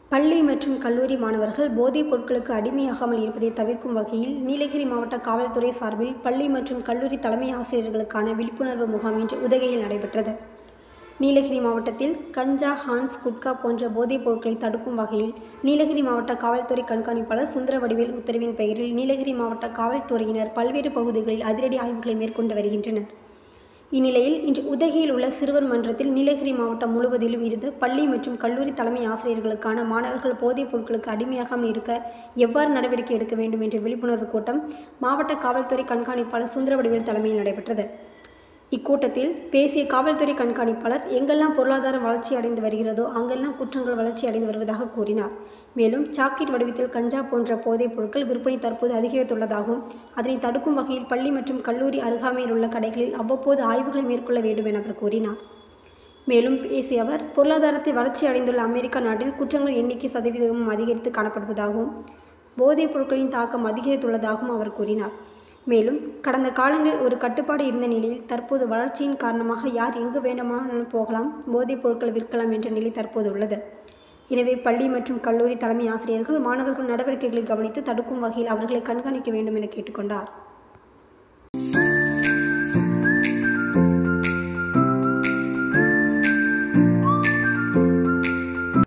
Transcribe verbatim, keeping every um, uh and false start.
பள்ளி மற்றும் கல்லூரி மாணவர்கள் போதைப் பொருட்களுக்கு அடிமையாகாமல் இருப்பதை தவிர்க்கும் வகையில் நீலகிரி மாவட்ட காவல்துறை சார்பில் பள்ளி மற்றும் கல்லூரி தலைமை ஆசிரியர்களுக்கான விழிப்புணர்வு முகாம் இன்று உதகையில் நடைபெற்றது. நீலகிரி மாவட்டத்தில் கஞ்சா, ஹான்ஸ், குட்கா போன்ற போதைப் பொருட்களை தடுக்கும் வகையில் நீலகிரி மாவட்ட காவல்துறை கண்காணிப்பாளர் சுந்தரவடிவேல் உத்தரவின் பெயரில் நீலகிரி மாவட்ட காவல்துறையினர் பல்வேறு பகுதிகளில் அதிரடி ஆய்வுகளை மேற்கொண்டு வருகின்றனர். இந்நிலையில் இன்று உதகையில் உள்ள சிறுவர் மன்றத்தில் நீலகிரி மாவட்டம் முழுவதிலும் இருந்து பள்ளி மற்றும் கல்லூரி தலைமை ஆசிரியர்களுக்கான மாணவர்கள் போதைப் பொருட்களுக்கு அடிமையாகாமல் இருக்க எவ்வாறு நடவடிக்கை எடுக்க வேண்டும் என்ற விழிப்புணர்வு கூட்டம் மாவட்ட காவல்துறை கண்காணிப்பாளர் சுந்தரவடிவேல் தலைமையில் நடைபெற்றது. இக்கூட்டத்தில் பேசிய காவல்துறை கண்காணிப்பாளர், எங்கெல்லாம் பொருளாதாரம் வளர்ச்சி அடைந்து வருகிறதோ அங்கெல்லாம் குற்றங்கள் வளர்ச்சி அடைந்து வருவதாக கூறினார். மேலும் சாக்லேட் வடிவத்தில் கஞ்சா போன்ற போதைப் பொருட்கள் விற்பனை தற்போது அதிகரித்துள்ளதாகவும், அதனை தடுக்கும் வகையில் பள்ளி மற்றும் கல்லூரி அருகாமையில் உள்ள கடைகளில் அவ்வப்போது ஆய்வுகளை மேற்கொள்ள வேண்டும் என அவர் கூறினார். மேலும் பேசிய அவர், பொருளாதாரத்தை வளர்ச்சி அடைந்துள்ள அமெரிக்கா நாட்டில் குற்றங்களின் எண்ணிக்கை சதவீதமும் அதிகரித்து காணப்படுவதாகவும், போதைப் பொருட்களின் தாக்கம் அதிகரித்துள்ளதாகவும் அவர் கூறினார். மேலும் கடந்த காலங்களில் ஒரு கட்டுப்பாடு இருந்த நிலையில் தற்போது வளர்ச்சியின் காரணமாக யார் எங்கு வேண்டுமானாலும் போகலாம், போதைப் பொருட்கள் விற்கலாம் என்ற நிலை தற்போது உள்ளது. எனவே பள்ளி மற்றும் கல்லூரி தலைமை ஆசிரியர்கள் மாணவர்கள் நடவடிக்கைகளை கவனித்து தடுக்கும் வகையில் அவர்களை கண்காணிக்க வேண்டும் என கேட்டுக்கொண்டார்.